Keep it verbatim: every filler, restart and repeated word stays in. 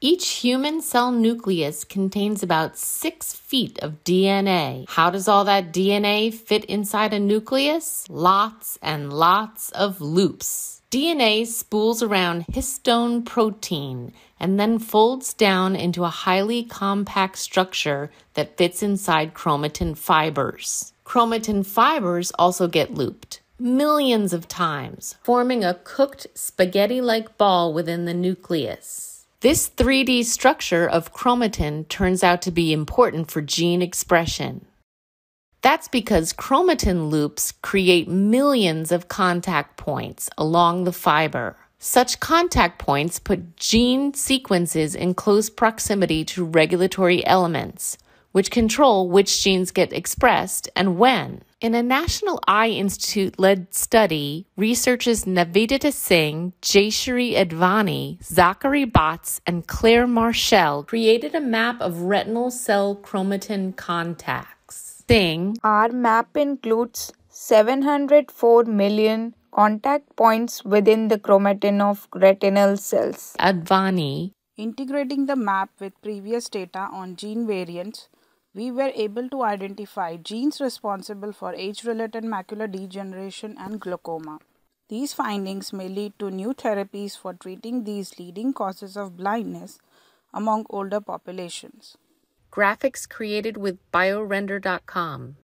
Each human cell nucleus contains about six feet of D N A. How does all that D N A fit inside a nucleus? Lots and lots of loops. D N A spools around histone protein and then folds down into a highly compact structure that fits inside chromatin fibers. Chromatin fibers also get looped millions of times, forming a cooked spaghetti-like ball within the nucleus. This three D structure of chromatin turns out to be important for gene expression. That's because chromatin loops create millions of contact points along the fiber. Such contact points put gene sequences in close proximity to regulatory elements, which control which genes get expressed and when. In a National Eye Institute-led study, researchers Navidita Singh, Jayashri Advani, Zachary Botts, and Claire Marshall created a map of retinal cell chromatin contacts. Singh, our map includes seven hundred four million contact points within the chromatin of retinal cells. Advani, integrating the map with previous data on gene variants, we were able to identify genes responsible for age-related macular degeneration and glaucoma. These findings may lead to new therapies for treating these leading causes of blindness among older populations. Graphics created with biorender dot com.